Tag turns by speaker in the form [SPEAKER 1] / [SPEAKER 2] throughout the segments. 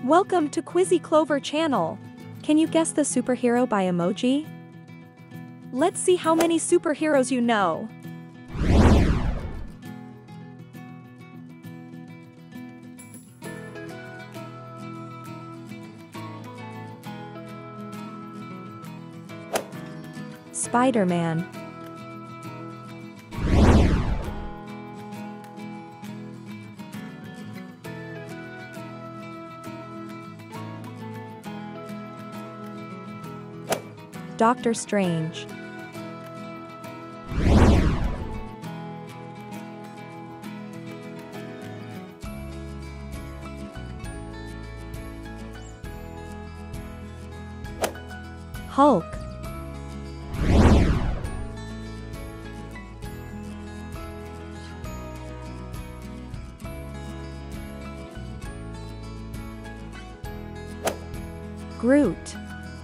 [SPEAKER 1] Welcome to Quizy Clover channel. Can you guess the superhero by emoji? Let's see how many superheroes you know. Spider-Man, Doctor Strange, Hulk, Groot,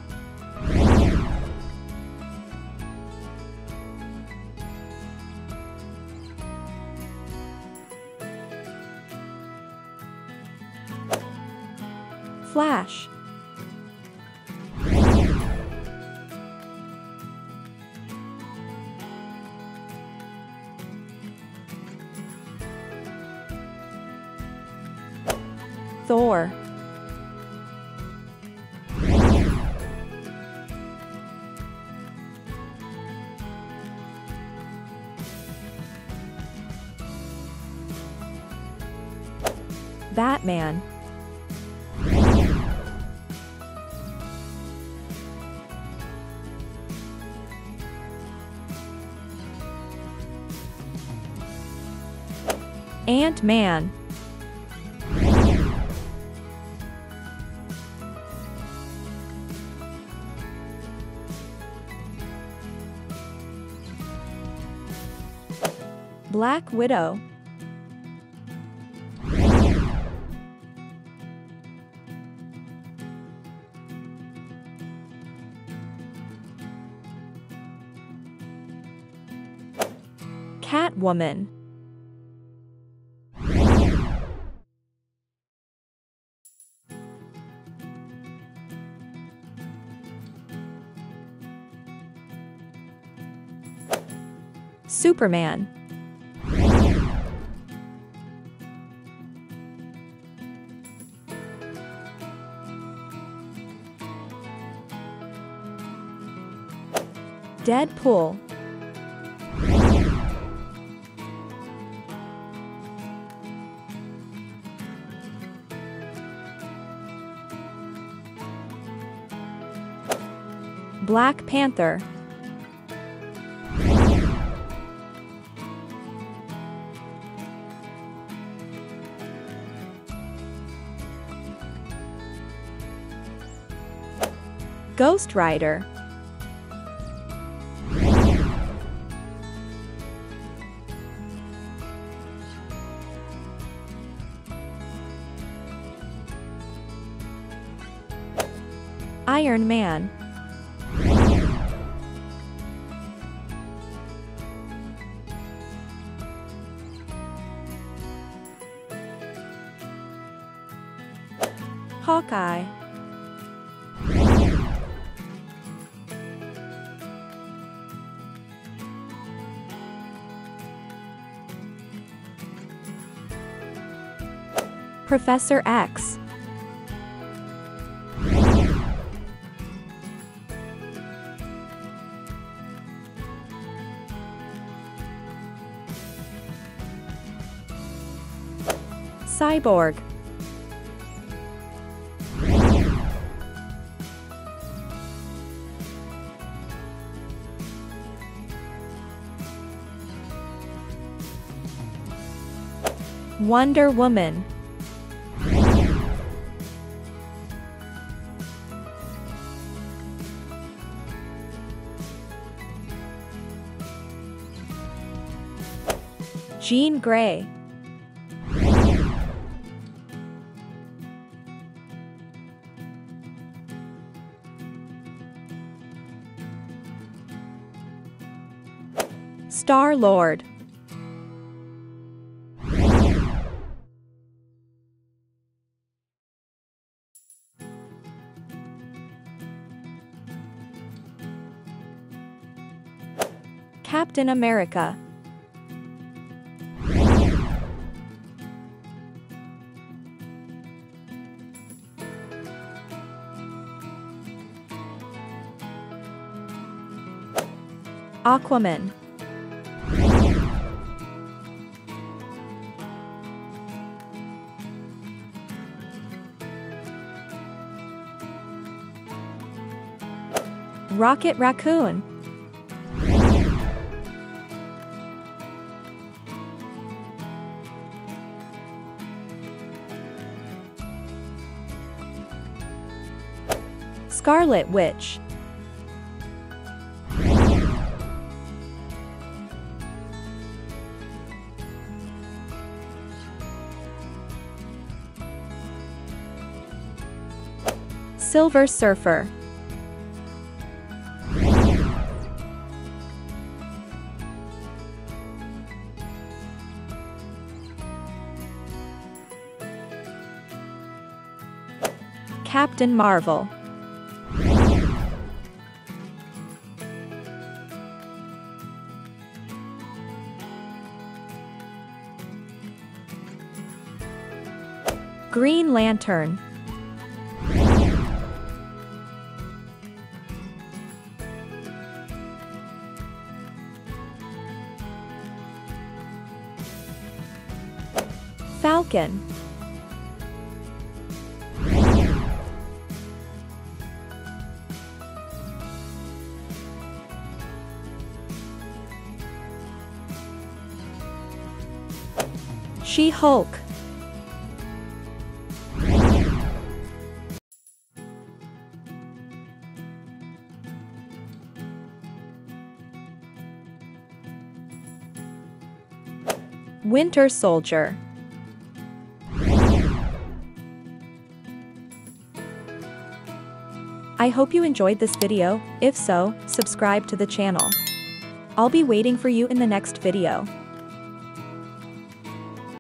[SPEAKER 1] Flash, Thor, Batman, Ant-Man, Black Widow, Catwoman, Superman, Deadpool, Black Panther, Ghost Rider, Iron Man, Hawkeye, Professor X, Cyborg, Wonder Woman, Jean Grey, Star-Lord, Captain America. Aquaman. Rocket Raccoon. Scarlet Witch. Silver Surfer. Captain Marvel. Green Lantern. Falcon. She-Hulk. Winter Soldier. I hope you enjoyed this video. If so, subscribe to the channel. I'll be waiting for you in the next video.